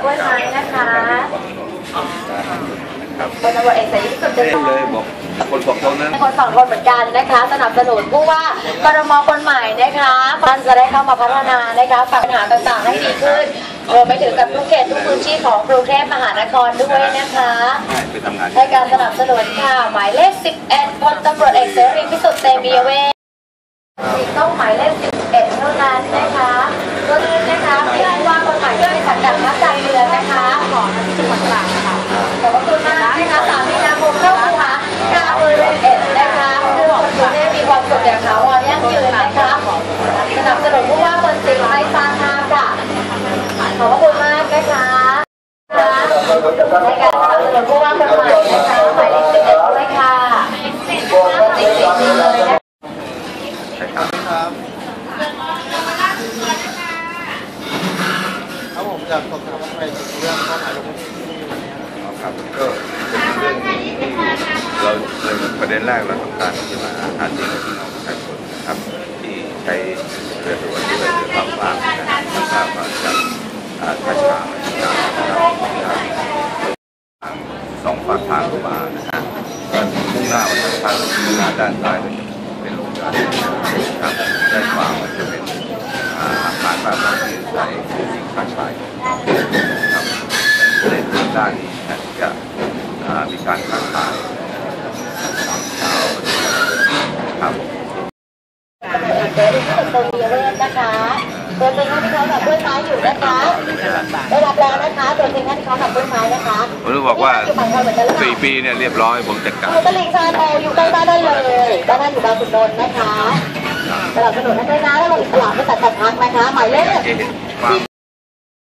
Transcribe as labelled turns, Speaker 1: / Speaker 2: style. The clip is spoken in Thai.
Speaker 1: ล้วยไม้นะคะพลตำรวจเอกเสรีพิสุทธิ์
Speaker 2: เลยบอกคนบอกตรงนั้น
Speaker 1: คนสองคนเหมือนกันนะคะสนับสนุนผู้ว่ากรม.คนใหม่นะคะท่านจะได้เข้ามาพัฒนานะคะปัญหาต่างๆให้ดีขึ้นรวมไปถึงกับทุกเขตทุกพื้นที่ของกรุงเทพมหานครด้วยนะคะให้การสนับสนุนค่ะหมายเลข11พลตำรวจเอกเสรีพิสุทธิ์เตมียเวทต้องหมายเลข11เท่านั้นนะคะตัวนี้นะคะที่ผู้ว่าคนใหม่ที่เป็นสังกัดพรรคการเมืองนะคะขอที่จังหวัดตราดค่ะขอบคุณมากนะคะ3 มีนาคมเข้าสู่การบริเวณนะคะเพื่อของประเทศมีความสุขอย่างถาวรยั่งยืนนะคะสนับสนุนผู้ว่าคนจริงไม่สร้างภาพค่ะขอบคุณมากนะคะในการสนับสนุนผู้ว่าคนใหม่นะคะหมายเลข11ด้วยค่ะจริงๆเลยนะครับ
Speaker 3: ผมอยากสอบถามว่าใครถึงเรื่องข้อหาลงพื้นที่วันนี้
Speaker 2: ครับก็เป็นเรื่องที่เราประเด็นแรกเราต้องการที่มาหาเสียงให้พี่น้องประชาชนนะครับที่ใช้เรือด่วนด้วยเรือข้ามฟากนะครับทราบว่าจากท่าช้างสองฝั่งทางเข้ามานะฮะก็มุ่งหน้าไปทางด้านซ้ายเป็นโรงงานครับด้านขวามันจะเป็นอาคารบ้านเราที่ใช้สิ่งค้าขายครับในด้านนี้จะมีการค้าขายครับ
Speaker 1: เสรีพิสุทธิ์เตมียเวทนะคะตัวจริงท่านที่เขากับกล้วยไม้อยู่นะคะได้รับแล้วนะคะตัวจริงท่านที่เขากับกล้วยไม้นะคะ
Speaker 2: ผมจะบอกว่า4 ปีเนี่ยเรียบร้อยผมจัดการ
Speaker 1: ตลิ่งชันอยู่ใกล้บ้านได้เลยบ้านท่านอยู่บางขุนนนท์นะคะสนับสนุนท่านด้วยนะแล้วเราอิสระไม่ตัดพักนะคะหมายเลข